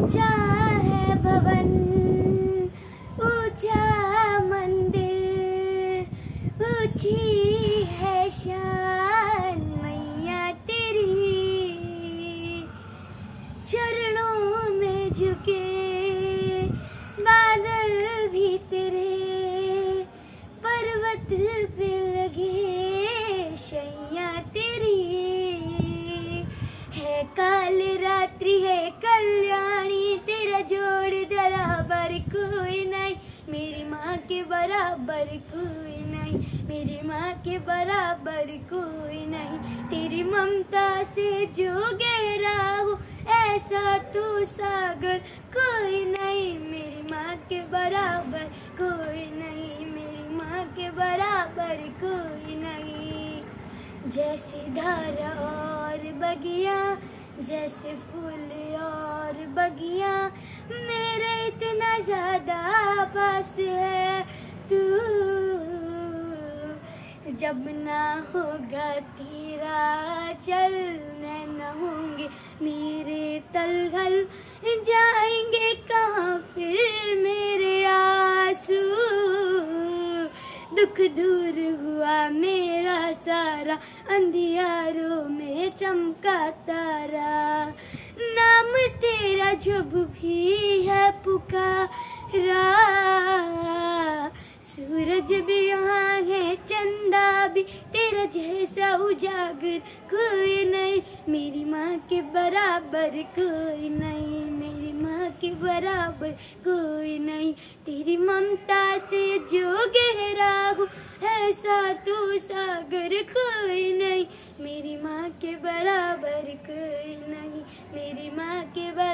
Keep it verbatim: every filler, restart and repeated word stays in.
ऊंचा है भवन, ऊंचा मंदिर, ऊंची है शान मैया तेरी। चरणों में झुके बादल भी तेरे, पर्वत पे लगे शैया तेरी। है काल रात्रि है कल्याणी, तेरा जोड़ बराबर कोई नहीं, मेरी माँ के बराबर कोई नहीं, मेरी माँ के बराबर कोई नहीं। तेरी ममता से जो गहरा हो ऐसा तू सागर कोई नहीं, मेरी माँ के बराबर कोई नहीं, मेरी माँ के बराबर कोई नहीं। जैसे धारा और बगिया, जैसे फूल और बगिया, मेरे इतना ज्यादा पास है तू। जब ना होगा तेरा चल, मैं न होंगे मेरे तलहल, जाएंगे कहाँ फिर मेरे आंसू। दुख दूर हुआ मेरा सारा, अंधियारों में चमका तारा। नाम तेरा जब भी है पुकारा, सूरज भी यहाँ है, चंदा भी, तेरा जैसा उजागर कोई नहीं, मेरी माँ के बराबर कोई नहीं, मेरी माँ के बराबर कोई नहीं। तेरी ममता से जो गहरा हो ऐसा तो सागर कोई नहीं, मेरी माँ के बराबर कोई नहीं, मेरी माँ के